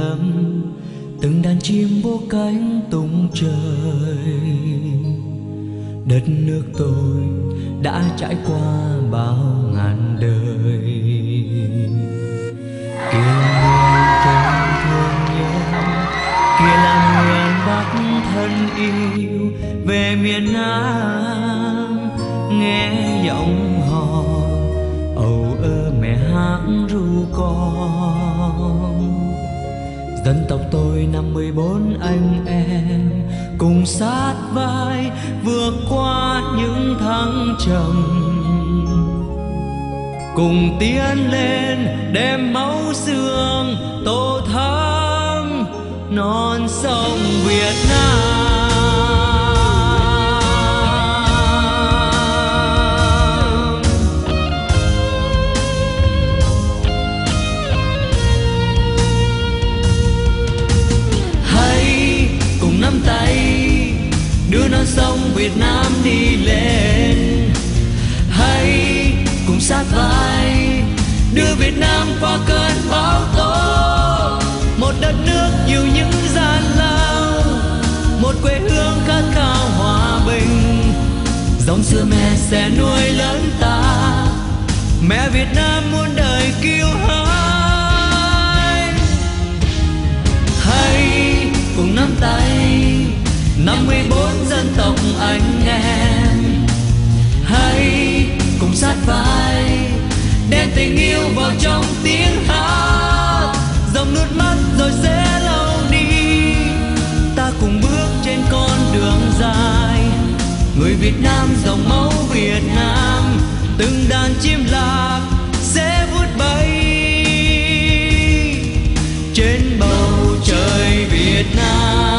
ngấm, từng đàn chim vô cánh tung trời. Đất nước tôi đã trải qua bao ngàn đời. Kia miền Trung thương nhớ, kia là miền Bắc thân yêu. Về miền Nam nghe giọng hò âu ơ mẹ hát ru con. Dân tộc tôi 54 anh em cùng sát vai vượt qua những thăng trầm, cùng tiến lên đem máu xương tô thắm non sông Việt Nam. Hãy cùng nắm tay đưa non sông Việt Nam đi lên. Hãy cùng sát vai đưa Việt Nam qua cơn bão tố. Một đất nước nhiều những gian lao, một quê hương khát khao hòa bình. Dòng xưa mẹ sẽ nuôi lớn ta, mẹ Việt Nam muôn đời kiêu hãnh. Hãy cùng nắm tay 54 dân tộc anh em. Hãy cùng sát vai đem tình yêu vào trong tiếng hát. Dòng nước mắt rồi sẽ lâu đi, ta cùng bước trên con đường dài. Người Việt Nam dòng máu Việt Nam, từng đàn chim lạc sẽ vút bay trên bầu trời Việt Nam.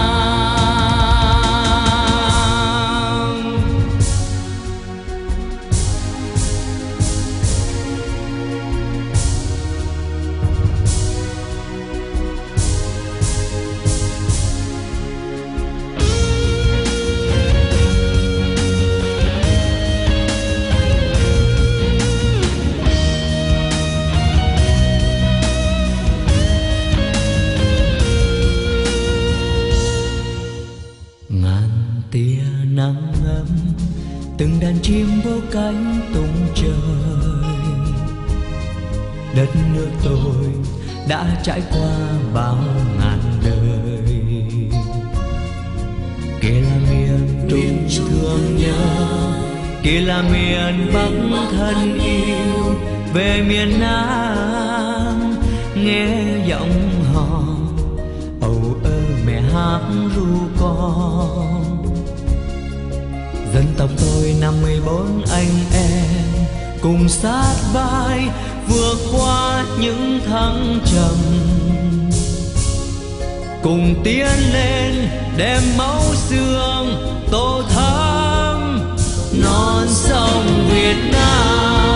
Nắng ấm, từng đàn chim vô cánh tung trời. Đất nước tôi đã trải qua bao ngàn đời. Kia là miền Trung thương nhớ, kia là miền Bắc thân yêu. Về miền Nam nghe giọng hò âu ơ mẹ hát ru con. Dân tộc tôi 54 anh em cùng sát vai vượt qua những thăng trầm, cùng tiến lên đem máu xương tô thắm non sông Việt Nam.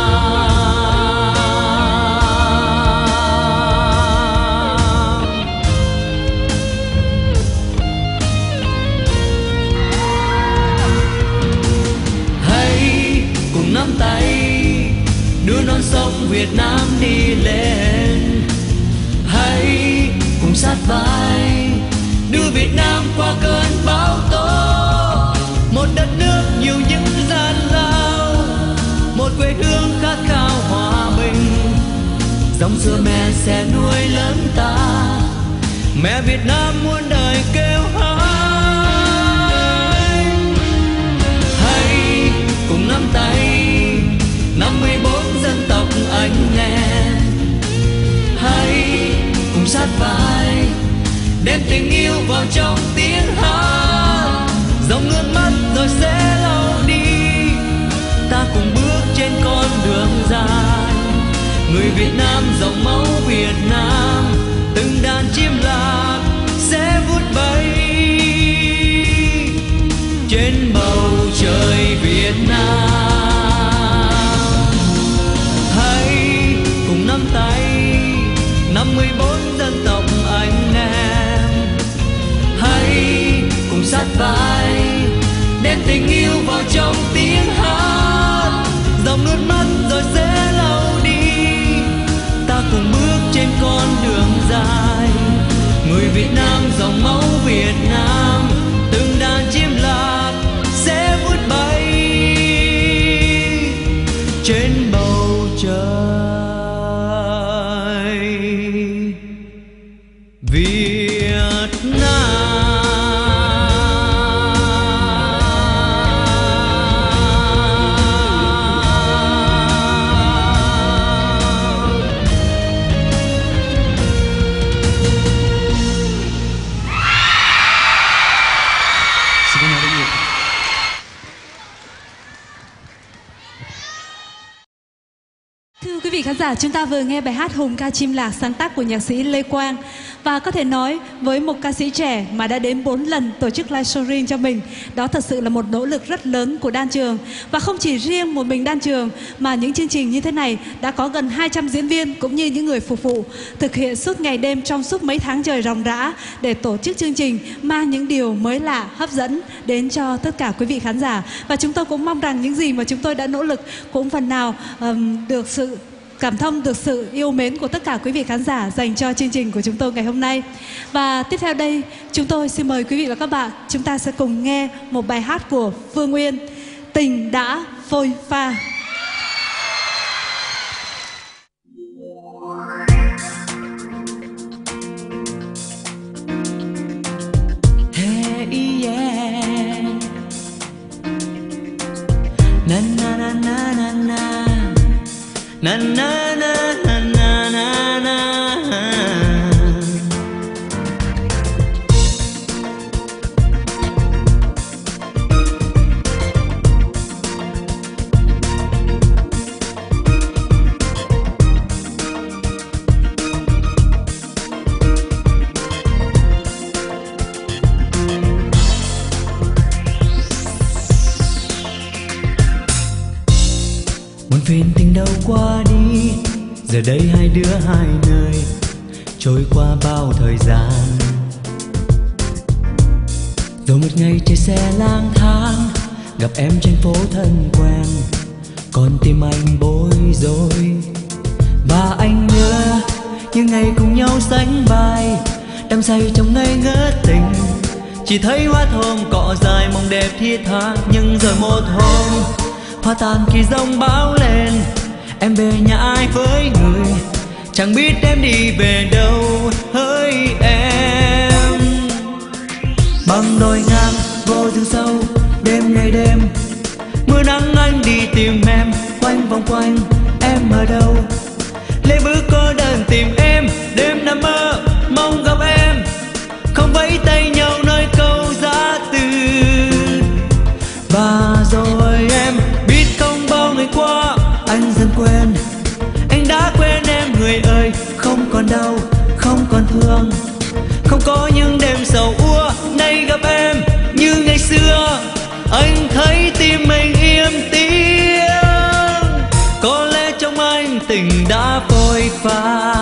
Nắm tay đưa non sông Việt Nam đi lên. Hãy cùng sát vai đưa Việt Nam qua cơn bão tố. Một đất nước nhiều những gian lao, một quê hương khát khao hòa bình. Dòng xưa mẹ sẽ nuôi lớn ta, mẹ Việt Nam muôn đời kêu hãnh. Hãy cùng nắm tay 54 dân tộc anh em. Hãy cùng sát vai đem tình yêu vào trong tiếng hát. Dòng nước mắt rồi sẽ lâu đi, ta cùng bước trên con đường dài. Người Việt Nam dòng máu Việt Nam, từng đàn chim lạc sẽ vút bay trên bầu trời Việt Nam. Nắm tay 54 dân tộc anh em. Hãy cùng sát vai đem tình yêu vào trong tiếng hát. Dòng nước mắt rồi sẽ lâu đi, ta cùng trên bầu trời. Việt Nam Quý vị khán giả, chúng ta vừa nghe bài hát Hùng ca chim lạc sáng tác của nhạc sĩ Lê Quang. Và có thể nói với một ca sĩ trẻ mà đã đến 4 lần tổ chức live show riêng cho mình, đó thật sự là một nỗ lực rất lớn của Đan Trường. Và không chỉ riêng một mình Đan Trường, mà những chương trình như thế này đã có gần 200 diễn viên cũng như những người phục vụ thực hiện suốt ngày đêm trong suốt mấy tháng trời ròng rã để tổ chức chương trình mang những điều mới lạ, hấp dẫn đến cho tất cả quý vị khán giả. Và chúng tôi cũng mong rằng những gì mà chúng tôi đã nỗ lực cũng phần nào được sự cảm thông, được sự yêu mến của tất cả quý vị khán giả dành cho chương trình của chúng tôi ngày hôm nay. Và tiếp theo đây, chúng tôi xin mời quý vị và các bạn, chúng ta sẽ cùng nghe một bài hát của Phương Nguyên, Tình Đã Phôi Pha. Hey yeah, na na na na na na. Na na na na na na na. Muôn phiền tình đâu qua đi, giờ đây hai đứa hai nơi, trôi qua bao thời gian. Rồi một ngày chạy xe lang thang, gặp em trên phố thân quen, con tim anh bối rối. Và anh nhớ những ngày cùng nhau sánh vai, đắm say trong ngây ngỡ tình. Chỉ thấy hoa thơm cọ dài mong đẹp thiết tha, nhưng rồi một hôm hoa tàn khi giông bão lên. Em về nhà ai với người, chẳng biết em đi về đâu hỡi em. Bằng đồi ngang vô rừng sâu, đêm ngày đêm mưa nắng anh đi tìm em, quanh vòng quanh em ở đâu. Lê bước cô đơn tìm em, đêm nằm mơ mong gặp em, không vẫy tay nhau nơi câu giá từ. Và rồi em biết không bao ngày qua anh dần quên, anh đã quên em người ơi. Không còn đau, không còn thương, không có những đêm sầu úa. Nay gặp em như ngày xưa, anh thấy tim mình im tiếng. Có lẽ trong anh tình đã phôi pha.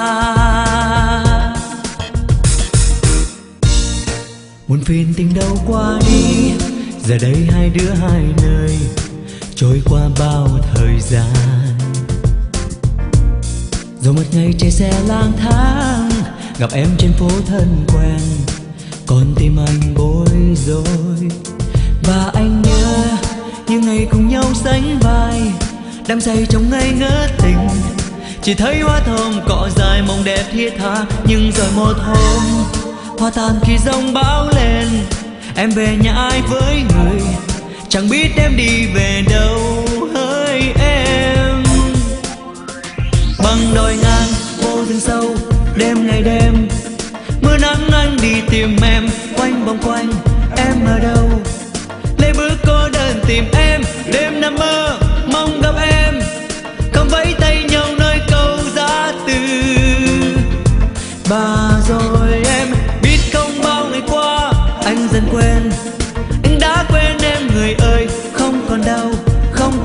Muôn phiền tình đâu qua đi, giờ đây hai đứa hai nơi, trôi qua bao thời gian. Rồi một ngày chạy xe lang thang, gặp em trên phố thân quen, con tim anh bối rối. Và anh nhớ những ngày cùng nhau sánh vai, đắm say trong ngây ngỡ tình. Chỉ thấy hoa thơm cọ dài mong đẹp thiết tha, nhưng rồi một hôm hoa tàn khi giông bão lên. Em về nhà ai với người, chẳng biết em đi về đâu hỡi em. Bằng đồi ngang vô rừng sâu, đêm ngày đêm mưa nắng anh đi tìm em, quanh vòng quanh em ở đâu. Lê bước cô đơn tìm em, đêm nằm mơ mong gặp em, không vẫy tay nhau nơi câu giá từ. Và rồi em biết không bao ngày qua anh dần quên, anh đã quên em người ơi. Không còn đau, không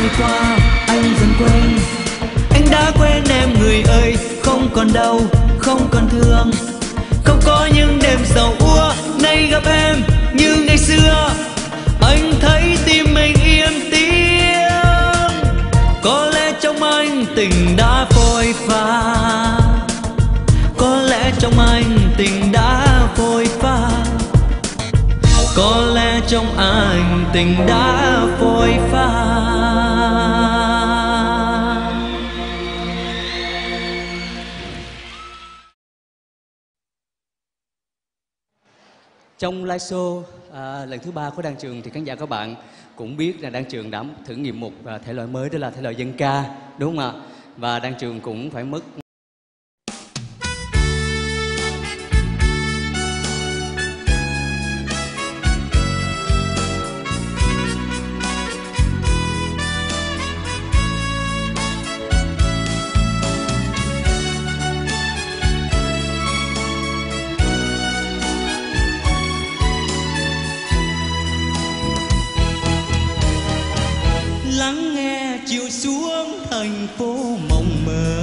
trôi qua anh dần quên. Anh đã quên em người ơi, không còn đau, không còn thương, không có những đêm sầu úa. Nay gặp em như ngày xưa, anh thấy tim mình yên tiếng. Có lẽ trong anh tình đã phôi pha, có lẽ trong anh tình đã phôi pha, có lẽ trong anh tình đã phôi pha. Trong live show lần thứ 3 của Đan Trường thì khán giả các bạn cũng biết là Đan Trường đã thử nghiệm một thể loại mới, đó là thể loại dân ca, đúng không ạ? Và Đan Trường cũng phải mất lắng nghe chiều xuống thành phố mộng mơ.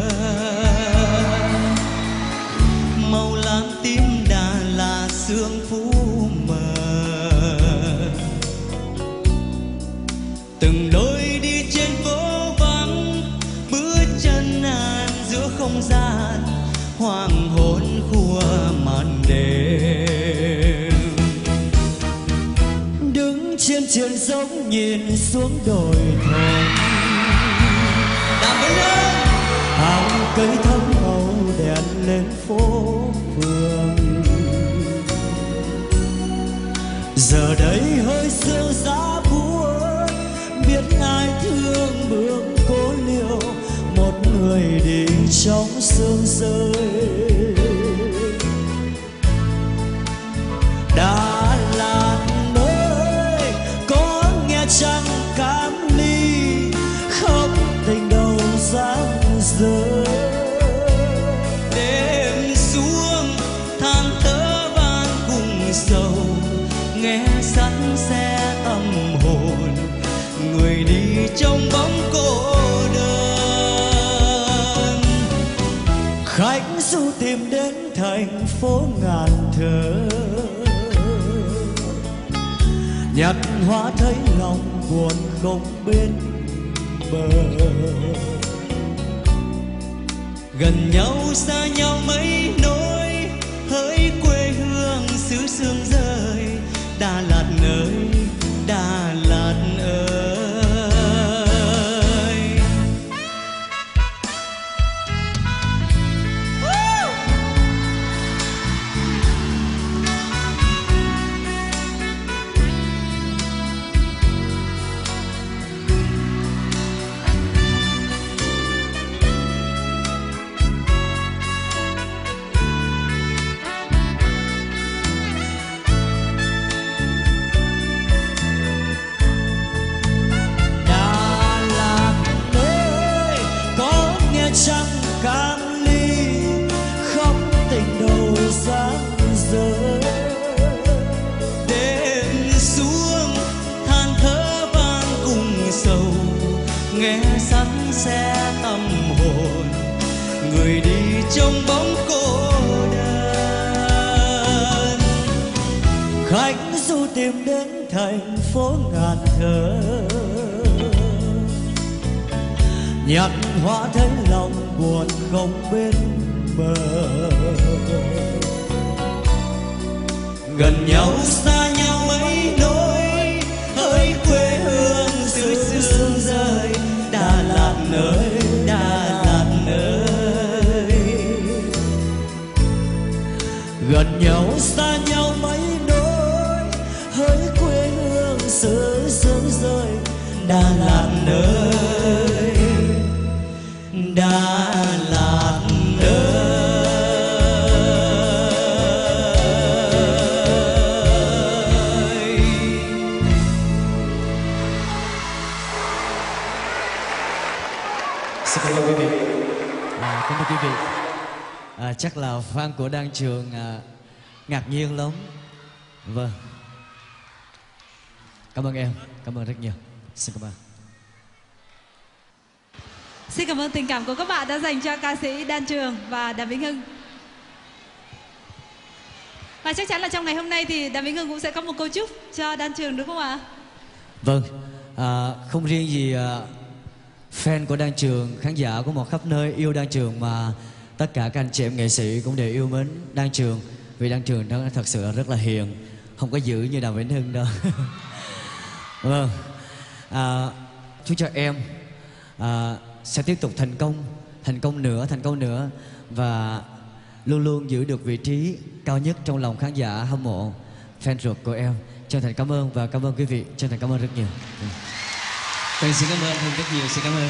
Màu lam tím Đà Lạt sương phủ mờ, từng đôi đi trên phố vắng, bước chân an giữa không gian hoàng hôn khua màn đêm. Đứng trên triền dốc nhìn xuống đồi thôn, hàng cây thắm màu đèn lên phố phường. Giờ đây hơi sương giá buốt, biết ai thương bước cố liêu, một người đi trong sương rơi. Đà Lạt ơi, có nghe chăng cam ly, khóc tình đầu dáng rơi. Đêm xuống than thở van cùng sầu, nghe sắt xe tâm hồn, người đi trong bóng cô đơn. Khách du tìm đến thành phố ngàn thơ, nhặt hoa thấy lòng buồn không bên bờ. Gần nhau xa nhau mấy nỗi, hỡi quê hương xứ sương rơi. Đà Lạt ơi, Đà Lạt ơi. Trăng cam ly, khóc tình đầu dáng rơi. Đêm xuống than thở van cùng sầu, nghe sắt xe tâm hồn, người đi trong bóng cô đơn. Khách du tìm đến thành phố ngàn thơ, nhặt hoa thấy lòng buồn không bên bờ. Gần nhau xa nhau mấy nỗi, hỡi quê hương dưới sương rơi. Đà Lạt ơi, Đà Lạt ơi. Gần nhau xa nhau mấy nỗi, hỡi quê hương dưới sương rơi. Đà Lạt ơi, Đà Lạt ơi. Xin cảm ơn quý vị. Cảm ơn quý vị. Chắc là fan của Đan Trường ngạc nhiên lắm. Vâng. Cảm ơn em, cảm ơn rất nhiều. Xin cảm ơn. Xin cảm ơn tình cảm của các bạn đã dành cho ca sĩ Đan Trường và Đàm Vĩnh Hưng. Và chắc chắn là trong ngày hôm nay thì Đàm Vĩnh Hưng cũng sẽ có một câu chúc cho Đan Trường đúng không ạ? Vâng, không riêng gì fan của Đan Trường, khán giả của một khắp nơi yêu Đan Trường, mà tất cả các anh chị em nghệ sĩ cũng đều yêu mến Đan Trường. Vì Đan Trường đó thật sự là rất là hiền, không có dữ như Đàm Vĩnh Hưng đâu. Vâng, chúc cho em sẽ tiếp tục thành công nữa và luôn luôn giữ được vị trí cao nhất trong lòng khán giả hâm mộ, fan ruột của em. Chân thành cảm ơn và cảm ơn quý vị, chân thành cảm ơn rất nhiều. Xin cảm ơn Hưng rất nhiều, xin cảm ơn.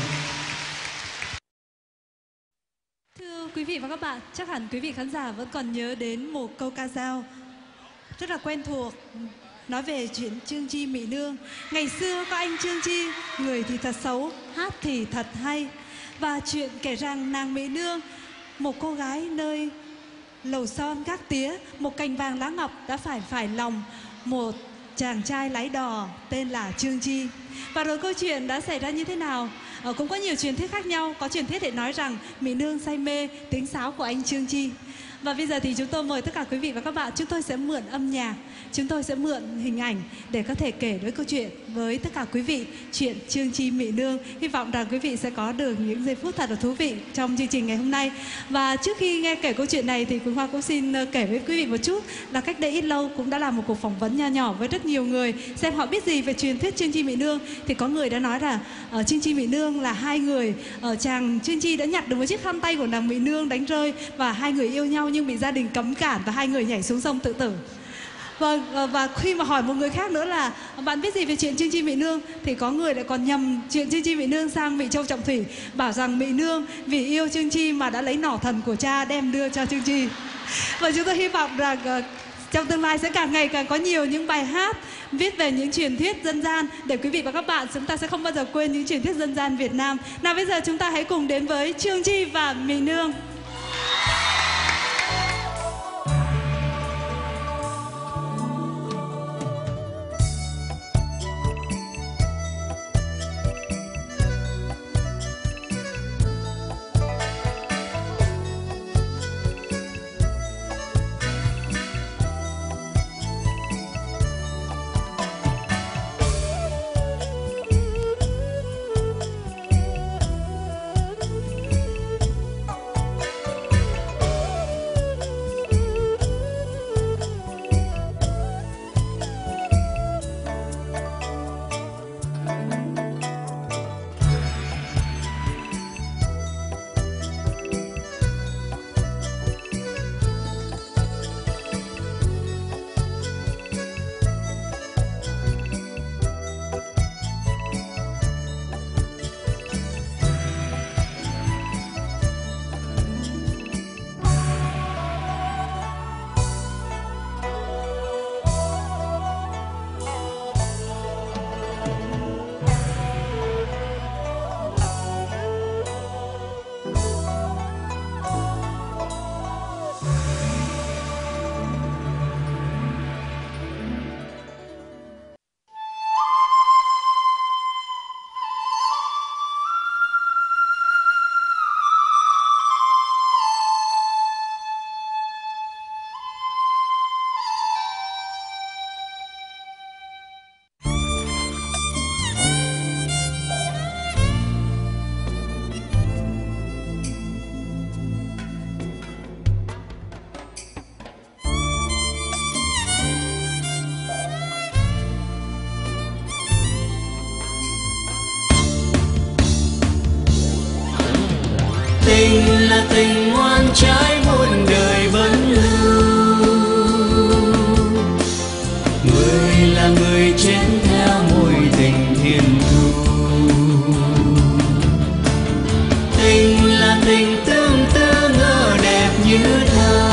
Thưa quý vị và các bạn, chắc hẳn quý vị khán giả vẫn còn nhớ đến một câu ca dao rất là quen thuộc, nói về chuyện Trương Chi Mỹ Nương. Ngày xưa có anh Trương Chi, người thì thật xấu, hát thì thật hay. Và chuyện kể rằng nàng Mỹ Nương, một cô gái nơi lầu son gác tía, một cành vàng lá ngọc đã phải lòng một chàng trai lái đò tên là Trương Chi. Và rồi câu chuyện đã xảy ra như thế nào? Cũng có nhiều truyền thuyết khác nhau. Có truyền thuyết để nói rằng Mỹ Nương say mê tiếng sáo của anh Trương Chi. Và bây giờ thì chúng tôi mời tất cả quý vị và các bạn, chúng tôi sẽ mượn âm nhạc, chúng tôi sẽ mượn hình ảnh để có thể kể đối câu chuyện với tất cả quý vị chuyện Trương Chi Mỹ Nương. Hy vọng rằng quý vị sẽ có được những giây phút thật là thú vị trong chương trình ngày hôm nay. Và trước khi nghe kể câu chuyện này thì Quỳnh Hoa cũng xin kể với quý vị một chút là cách đây ít lâu cũng đã làm một cuộc phỏng vấn nho nhỏ với rất nhiều người xem họ biết gì về truyền thuyết Trương Chi Mỹ Nương. Thì có người đã nói là Trương Chi Mỹ Nương là hai người, chàng Trương Chi đã nhặt được một chiếc khăn tay của nàng Mỹ Nương đánh rơi và hai người yêu nhau nhưng bị gia đình cấm cản và hai người nhảy xuống sông tự tử. Vâng, và khi mà hỏi một người khác nữa là bạn biết gì về chuyện Trương Chi Mỹ Nương thì có người lại còn nhầm chuyện Trương Chi Mỹ Nương sang Mỹ Châu Trọng Thủy, bảo rằng Mỹ Nương vì yêu Trương Chi mà đã lấy nỏ thần của cha đem đưa cho Trương Chi. Và chúng tôi hy vọng rằng trong tương lai sẽ càng ngày càng có nhiều những bài hát viết về những truyền thuyết dân gian để quý vị và các bạn chúng ta sẽ không bao giờ quên những truyền thuyết dân gian Việt Nam. Nào bây giờ chúng ta hãy cùng đến với Trương Chi và Mỹ Nương. Tình là tình ngoan trái muôn đời vẫn lưu, người là người chết theo mối tình thiên thu. Tình là tình tương tư ngỡ đẹp như thơ,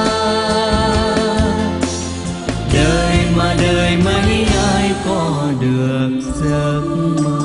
đời mà đời mấy ai có được giấc mơ.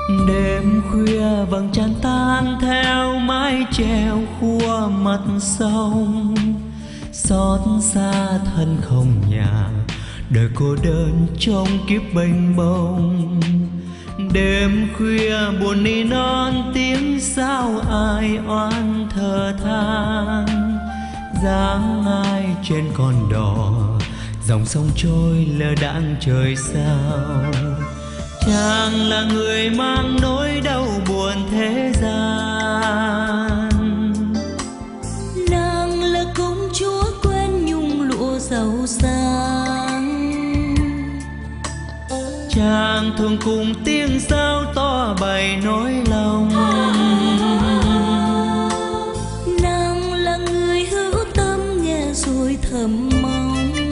Đêm khuya vầng trăng tan theo mái chèo khua mặt sông, xót xa thân không nhà, đời cô đơn trong kiếp bênh bông. Đêm khuya buồn ni non tiếng sao ai oán thở than, dáng ai trên con đò dòng sông trôi lơ đãng trời sao. Chàng là người mang nỗi đau buồn thế gian, nàng là công chúa quen nhung lụa giàu sang. Chàng thường cùng tiếng sao to bày nỗi lòng, nàng là người hữu tâm nghe rồi thầm mong.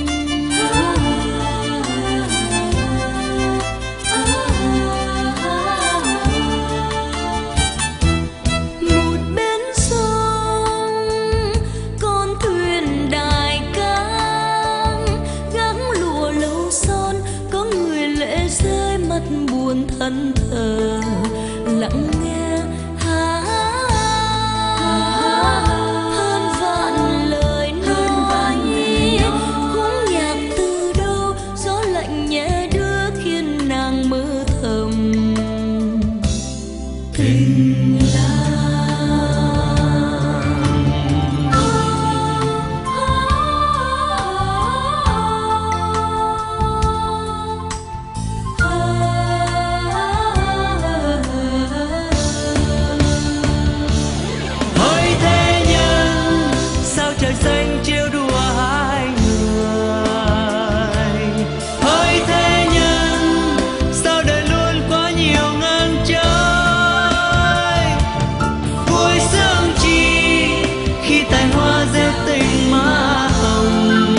Một bên sông con thuyền đại cáng, gắng lụa lâu son có người lệ rơi mắt buồn thân thờ lặng nghe hơn vạn lời nói. Khúc nhạc từ đâu gió lạnh nhẹ đưa khiến nàng mơ thầm tình hỡi thế nhân sao trời xanh chiêu đùa hai người. Hỡi thế nhân sao đời luôn có nhiều ngang trái. Vui sướng chi khi tài hoa gieo tình má hồng,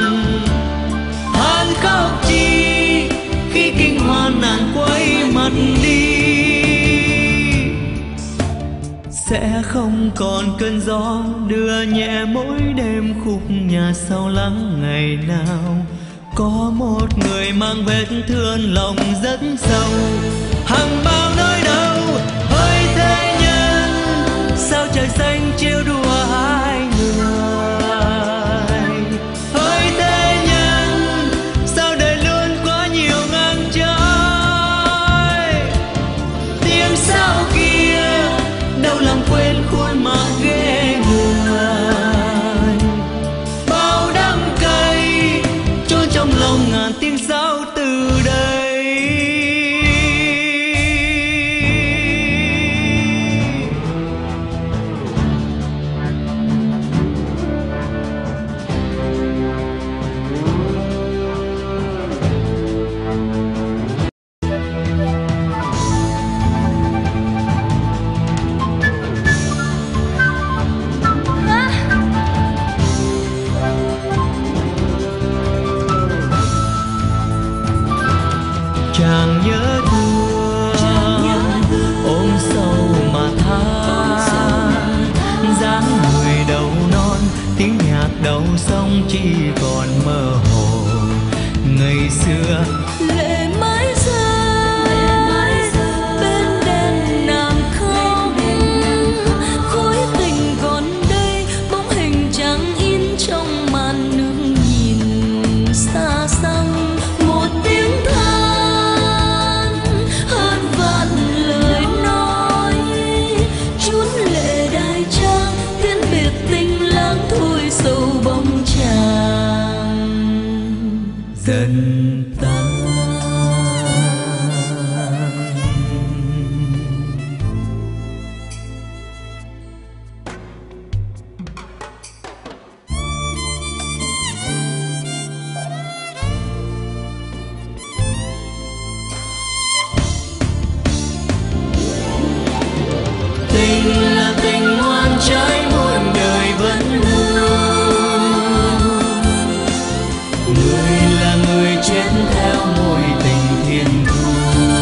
than khóc chi khi kinh hoa nàng quay mặt đi. Sẽ không còn cơn gió đưa nhẹ mỗi đêm khúc nhà sau lắng ngày nào. Có một người mang vết thương lòng rất sâu, hằng bao nỗi đau. Hỡi thế nhân sao trời xanh chiêu đùa hai người. Hỡi thế nhân sao đời luôn có nhiều ngang trái. Tiếng sao kia đâu làm quên khuôn mặt ghê người. Bao đắng cay chôn trong lòng ngàn tiếng sao từ đây. Chàng nhớ thương ôm sâu mà than, dáng người đầu non tiếng nhạc đầu sông chỉ còn mơ hồ. Ngày xưa lệ mãi rơi bên đèn nàng khóc. Khối tình còn đây bóng hình chẳng in trong màn nước nhìn xa xăm. Một tiếng than hơn vạn lời nói, chút lệ đài trang tiễn biệt tình lãng thôi sầu bóng chàng dần tan. Tình là tình ngoan trái muôn đời vẫn hương. Người là người chết theo mối tình thiên thu.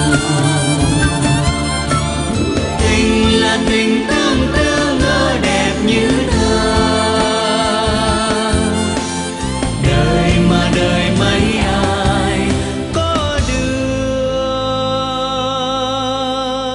Tình là tình tương tư ngỡ đẹp như thơ. Đời mà đời mấy ai có được.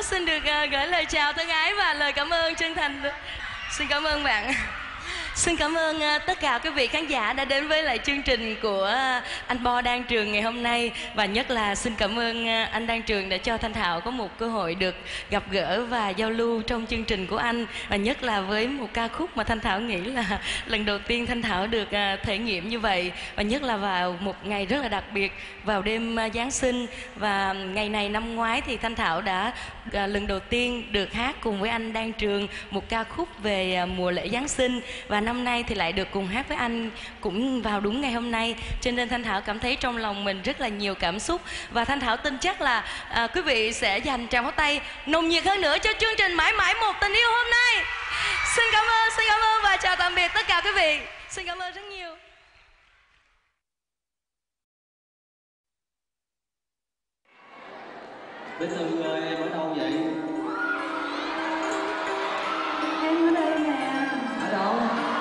xin được gửi lời chào thân ái và lời cảm ơn chân thành. Xin cảm ơn bạn. Xin cảm ơn tất cả quý vị khán giả đã đến với lại chương trình của anh Bo Đan Trường ngày hôm nay. Và nhất là xin cảm ơn anh Đan Trường đã cho Thanh Thảo có một cơ hội được gặp gỡ và giao lưu trong chương trình của anh. Và nhất là với một ca khúc mà Thanh Thảo nghĩ là lần đầu tiên Thanh Thảo được thể nghiệm như vậy. Và nhất là vào một ngày rất là đặc biệt, vào đêm Giáng sinh. Và ngày này năm ngoái thì Thanh Thảo đã lần đầu tiên được hát cùng với anh Đan Trường một ca khúc về mùa lễ Giáng sinh. Và năm nay thì lại được cùng hát với anh cũng vào đúng ngày hôm nay, cho nên Thanh Thảo cảm thấy trong lòng mình rất là nhiều cảm xúc. Và Thanh Thảo tin chắc là quý vị sẽ dành tràng pháo tay nồng nhiệt hơn nữa cho chương trình Mãi Mãi Một Tình Yêu hôm nay. Xin cảm ơn và chào tạm biệt tất cả quý vị. Xin cảm ơn rất nhiều. Bích Thư ơi, em ở đâu vậy? Em ở đây nè. Ở đâu?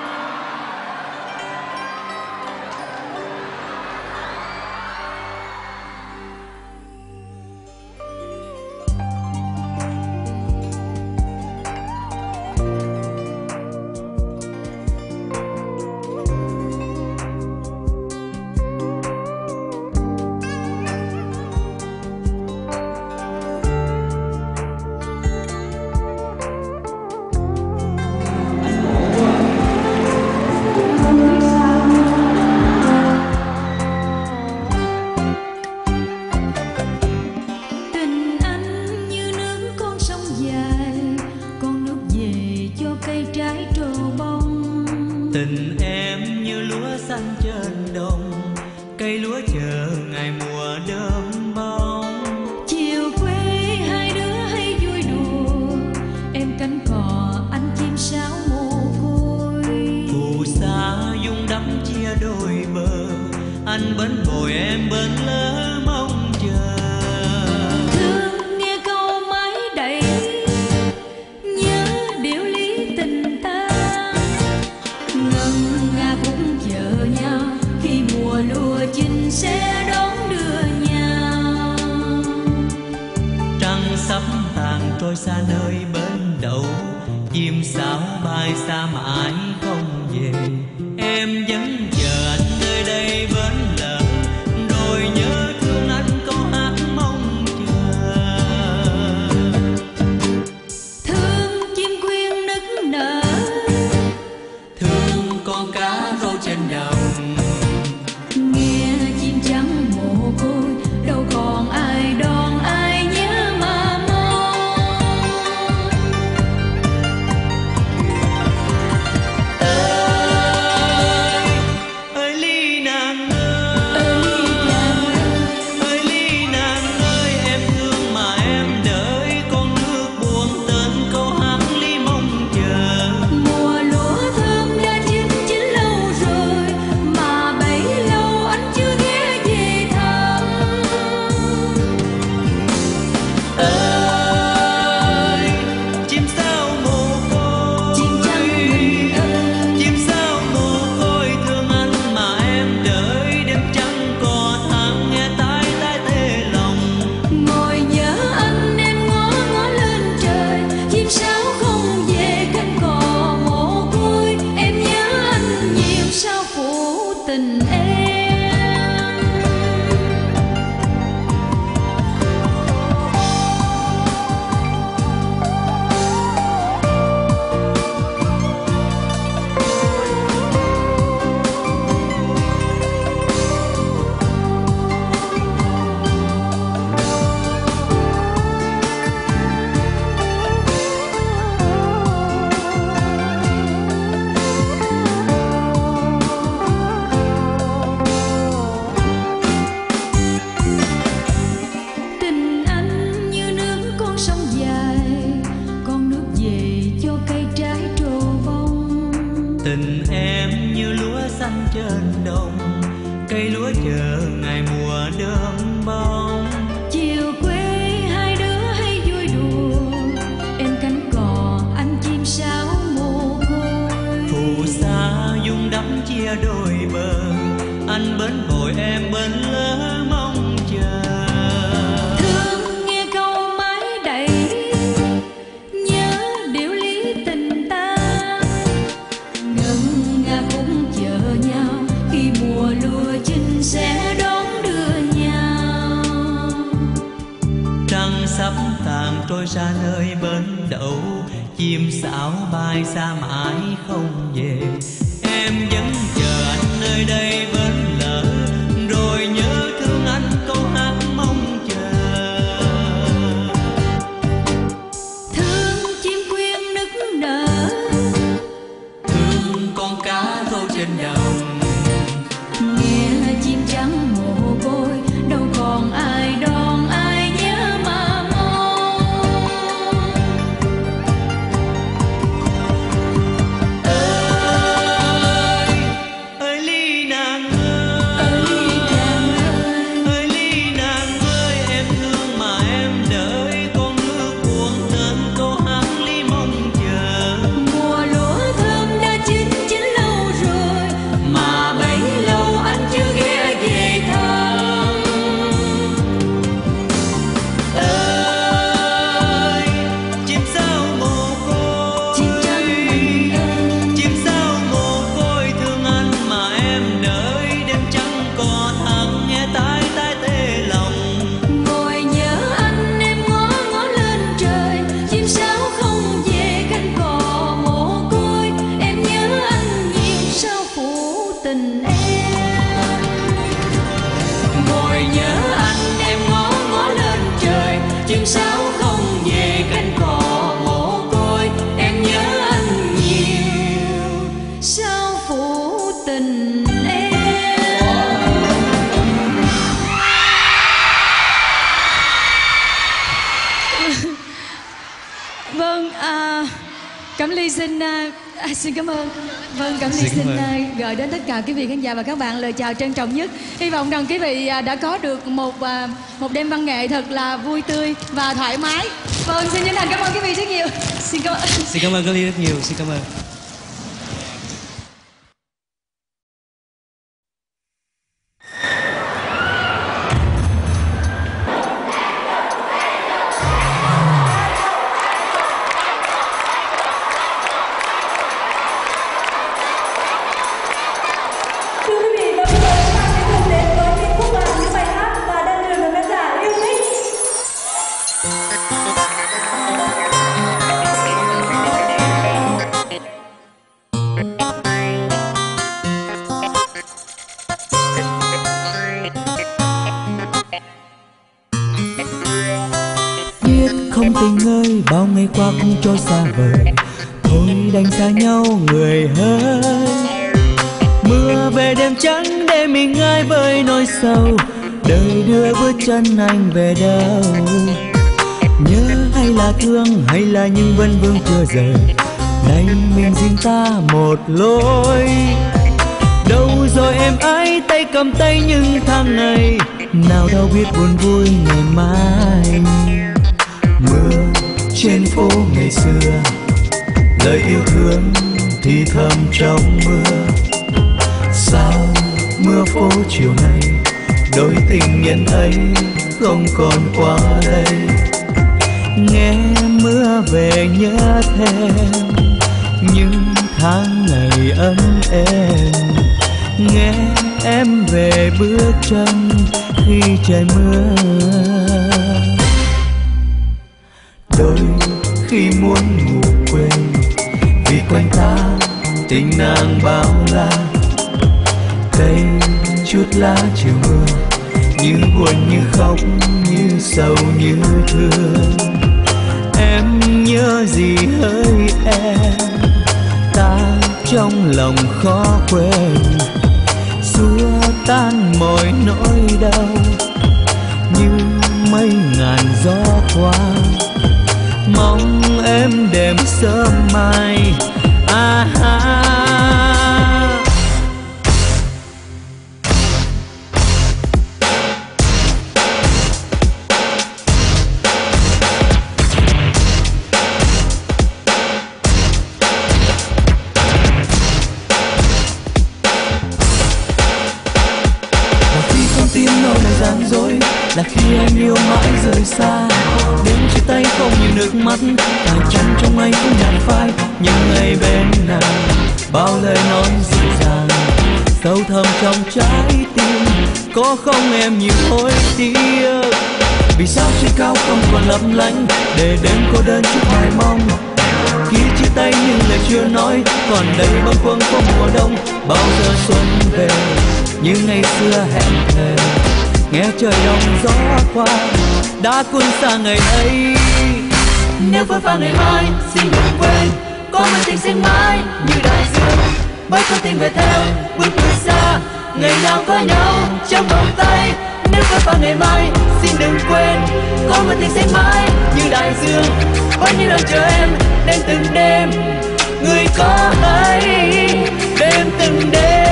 Tình em như lúa xanh trên đồng, cây lúa chờ ngày mùa đơm bông. Chiều quê hai đứa hay vui đùa, em cánh cò anh chim sáo mồ côi. Phù sa dung đắm chia đôi bờ, anh bến bồi em bên lỡ mong chờ. Thương nghe câu mái đầy, nhớ điệu lý tình ta. Ngân nga khúc chờ nhau, khi mùa lúa chín sẽ đón đưa nhau. Trăng sắp tàn trôi xa nơi bến đậu, chim sáo bay xa mãi không về. Em vẫn chờ anh nơi đây bến lỡ, rồi nhớ thương anh có hát mong chờ. Thương chim quyên nức nở, Thương con cá rô trên đồng, nghe chim trắng mồ côi, đâu còn ai đón ai nhớ mà mong. ơi ly nàng ơi, ơi ly nàng ơi, em thương mà em đợi, con nước buồn tên câu hát ly mong chờ. Mùa lúa thơm đã chín lâu rồi, mà bấy lâu anh chưa ghé về thăm. Ơi chim sao mồ côi, Chim trắng mình ơi, chim sao mồ côi, thương anh mà em đợi, đêm trăng cò tháng nghe tai tai tê lòng. ngồi nhớ anh em ngó ngó lên trời, chim sáo không về cánh cò mồ côi. Em nhớ anh nhiều sao phụ tình em. Tình anh như nước con sông dài, con nước về cho cây trái trổ bông. Tình em như lúa xanh trên đồng, cây lúa chờ ngày mùa đơm bông. Chiều quê hai đứa hay vui đùa, em cánh cò anh chim sáo mồ côi. Phù sa dung đắm chia đôi bờ, anh bến bồi em bên lỡ mong chờ. Thương nghe câu mái đầy, sắp tàn trôi ra nơi bến đậu, chim sáo bay xa mãi không về. Em vẫn chờ anh nơi đây bến lỡ, rồi nhớ thương anh câu hát mong chờ. Thương chim quyên nức nở, thương con cá rô trên đồng, nghe chim trắng mồ côi, đâu còn ai đón ai nhớ mà mong. Ơi ly nàng ơi, ơi ly nàng ơi, em thương mà em đợi, con nước cuồng tên câu hát ly mong chờ. Mùa lúa thơm đã chín chín lâu rồi, mà bấy lâu anh chưa ghé về thăm. Ơi chim sao mồ côi, Chim trắng mình ơi, chim sao mồ côi, thương anh mà em đợi, đêm trăng cò thẳng nghe tai tai tê lòng. ngồi nhớ anh em ngó ngó lên trời, chim sáo không về cánh cò mồ côi. Em nhớ anh nhiều sao phụ tình em. Ngồi nhớ anh em ngó ngó lên trời, chim sáo không về cánh cò mồ côi. Em nhớ anh nhiều. Sao phụ tình em. Vâng, Cẩm Ly xin xin cảm ơn. Vâng, Cẩm Ly Xin cảm xin ơn. gửi đến tất cả quý vị khán giả và các bạn lời chào trân trọng nhất. Hy vọng rằng quý vị đã có được một đêm văn nghệ thật là vui tươi và thoải mái. Vâng, xin chân thành cảm ơn quý vị rất nhiều. Xin cảm ơn. Xin cảm ơn Cẩm Ly rất nhiều. Xin cảm ơn. Thưa quý vị, và bây giờ chúng ta sẽ cùng đến với những khúc nhạc, những bài hát mà đang được khán giả yêu thích. Biết không tình ơi, bao ngày qua cũng trôi xa vời, thôi đành xa nhau người ơi. Mưa về đêm trắng để mình ai với nỗi sầu, đời đưa bước chân anh về đâu. Nhớ hay là thương hay là những vấn vương chưa rời, nay mình riêng ta một lối. Đâu rồi em ấy, tay cầm tay những tháng ngày, nào đâu biết buồn vui ngày mai. Mưa trên phố ngày xưa, lời yêu thương thì thầm trong mưa. Sao mưa phố chiều nay, đôi tình nhân ấy không còn qua đây. Nghe mưa về nhớ thêm những tháng ngày ấm êm, nghe em về bước chân khi trời mưa. Đôi khi muốn ngủ quên, vì quanh ta tình nàng bao la. Cây chút lá chiều mưa, như buồn như khóc, như sầu như thương. Em nhớ gì hỡi em, ta trong lòng khó quên. Xua tan mọi nỗi đau, như mây ngàn gió qua. Mong em đêm sớm mai. gian dối là khi em yêu mãi rời xa, đến chia tay không nhìn nước mắt, phải chăng trong anh cũng nhạt phai những ngày bên nàng. Bao lời nói dịu dàng sâu thẳm trong trái tim, có không em nhiều hối tiếc. Vì sao trên cao không còn lấp lánh để đêm cô đơn chút hoài mong. Khi chia tay nhưng lời chưa nói, còn đây bâng khuâng có mùa đông. Bao giờ xuân về như ngày xưa hẹn thề, nghe trời đông gió qua đã cuốn xa ngày ấy. Nếu vỡ vang ngày mai xin đừng quên, có người tình sẽ mãi như đại dương. Mấy con tim về theo bước đi xa, ngày nào có nhau trong vòng tay. Nếu vỡ vang ngày mai xin đừng quên, có người tình sẽ mãi như đại dương. Vẫn như đang chờ em đêm từng đêm, người có hay đêm từng đêm.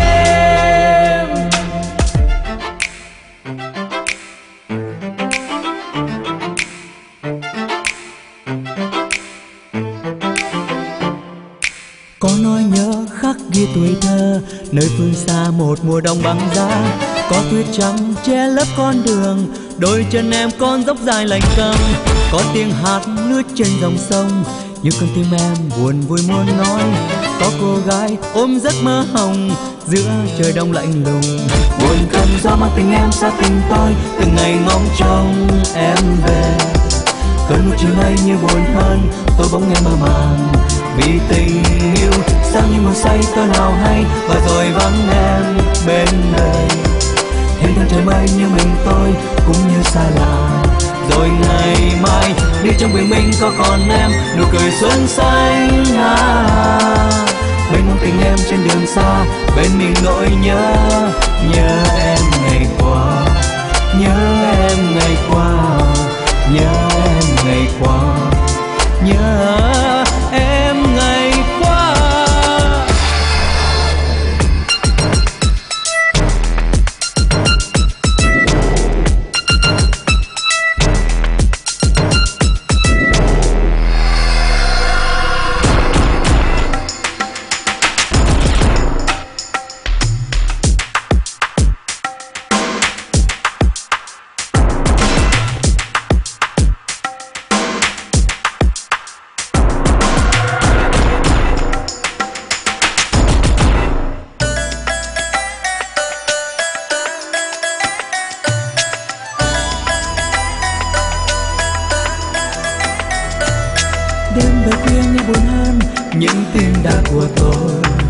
Có nỗi nhớ khắc ghi tuổi thơ, nơi phương xa một mùa đông băng giá. Có tuyết trắng che lấp con đường, đôi chân em con dốc dài lạnh câm. Có tiếng hát lướt trên dòng sông, như con tim em buồn vui muốn nói. Có cô gái ôm giấc mơ hồng giữa trời đông lạnh lùng. Buồn cơn gió mang tình em xa tình tôi, từng ngày ngóng trông em về. Cơn mưa chiều nay như buồn hơn, tôi bỗng nghe mơ màng. Vì tình yêu sao như màu say tôi nào hay, và rồi vắng em bên đời. Thêm tháng trời mây như mình tôi cũng như xa lạ. Rồi ngày mai đi trong bình minh có còn em, nụ cười xuân xanh bên mong tình em trên đường xa, bên mình nỗi nhớ. Nhớ em ngày qua, nhớ em ngày qua, nhớ em ngày qua, nhớ em ngày qua. Đêm về khuya nghe buồn hơn những tiếng đàn của tôi.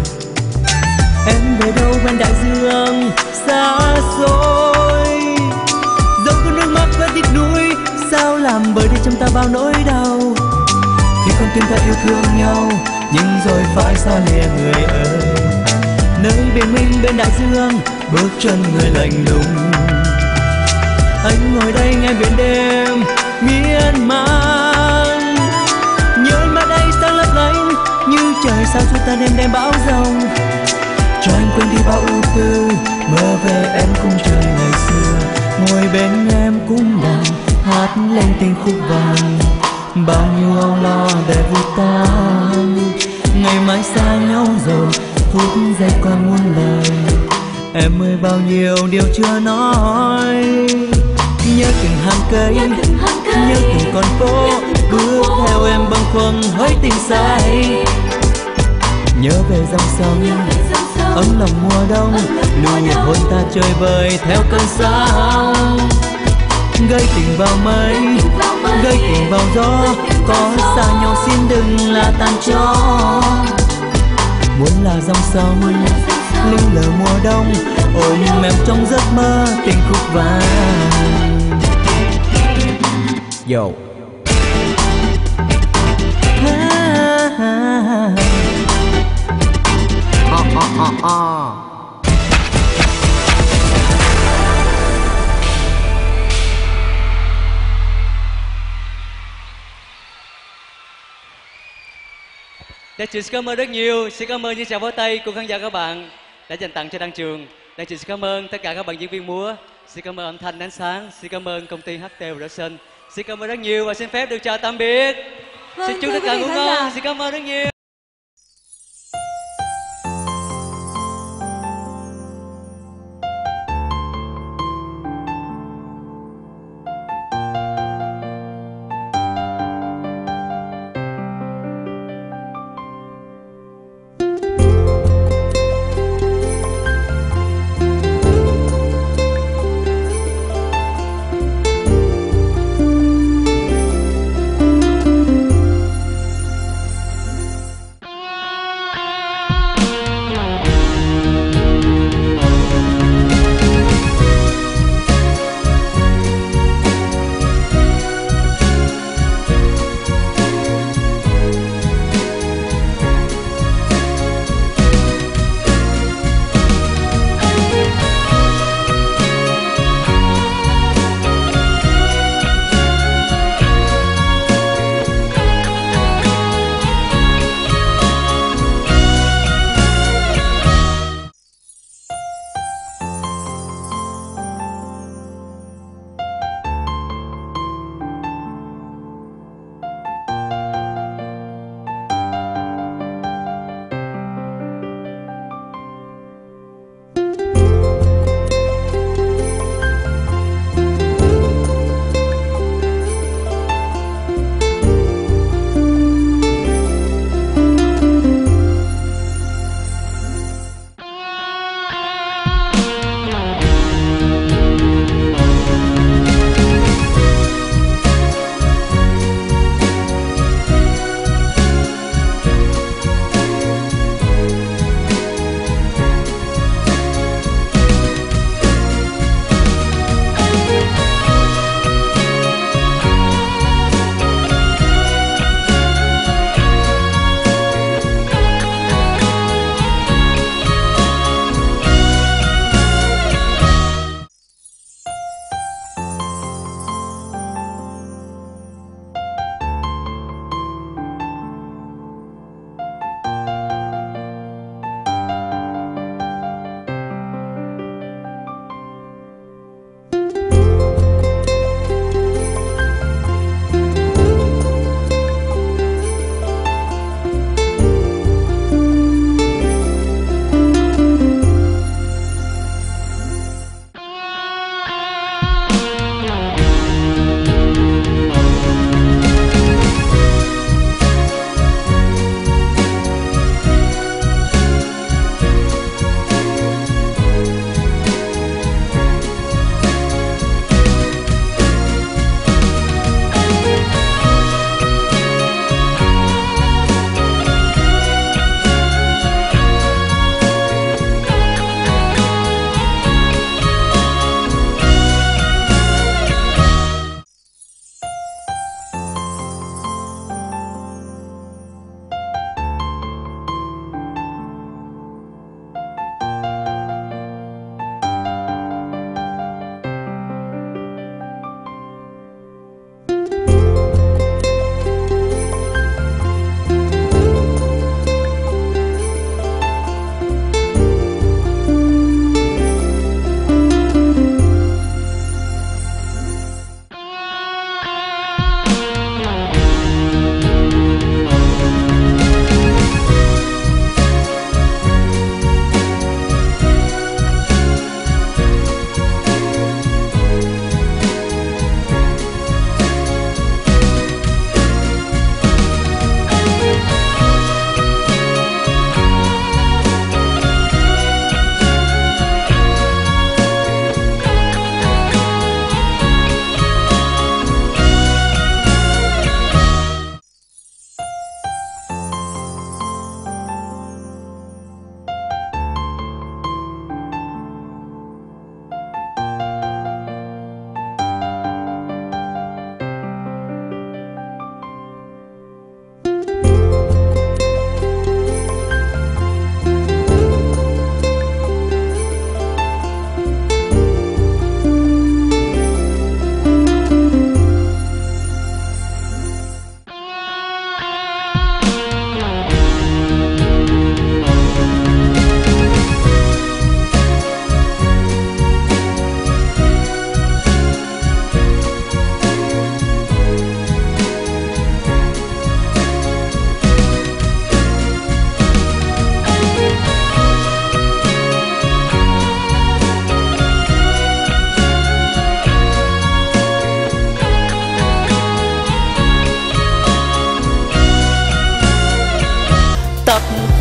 Em về đâu bên đại dương xa xôi, dẫu có nước mắt và tiếc nuối, sao làm bởi đi trong ta bao nỗi đau. Khi con tim ta yêu thương nhau nhưng rồi phải xa lìa người ơi. Nơi bình minh bên đại dương bước chân người lạnh lùng. Anh ngồi đây nghe biển đêm miên man, nhớ mắt đây sáng lấp lánh như trời sao cho ta đêm đêm bão giông. Cho anh quên đi bao ưu tư, mơ về em cùng trời ngày xưa. Ngồi bên em cũng đàn hát lên tình khúc vàng, bao nhiêu âu lo để vụt tan. Ngày mai xa nhau rồi phút giây còn muôn lời, em ơi bao nhiêu điều chưa nói. Nhớ từng hàng cây, nhớ từng con phố, bước theo em bâng khuâng hỡi tình say. Nhớ về dòng sông ấm lòng mùa đông, nụ hôn ta chơi vơi theo cơn sóng. Gây tình vào mây, gây tình vào gió, có xa nhau xin đừng là tàn chó. Muốn là dòng sông linh lờ mùa đông, ôm em trong giấc mơ tình khúc vàng. Yo. Đan Trường xin cảm ơn rất nhiều, xin cảm ơn những tràng pháo tay của khán giả các bạn đã dành tặng cho Đan Trường. Đan Trường xin cảm ơn tất cả các bạn diễn viên múa, xin cảm ơn âm thanh ánh sáng, xin cảm ơn công ty HT Production, xin cảm ơn rất nhiều và xin phép được chào tạm biệt. Xin chúc tất cả ngủ ngon, xin cảm ơn rất nhiều.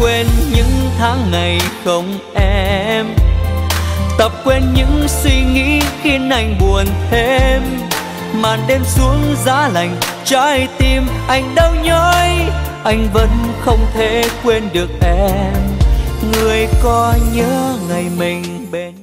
quên những tháng ngày không em, tập quên những suy nghĩ khiến anh buồn thêm. Màn đêm xuống giá lạnh, trái tim anh đau nhói, anh vẫn không thể quên được em. Người có nhớ ngày mình bên